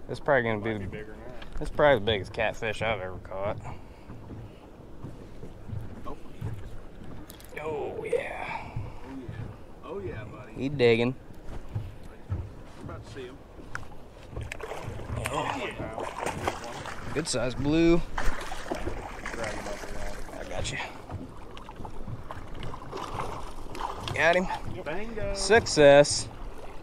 It's probably gonna be bigger than that. it's probably the biggest catfish I've ever caught. Oh yeah. Oh yeah, buddy. He digging. We're about to see him. Oh, yeah. Good size blue. I got you. Got him. Bingo. Success.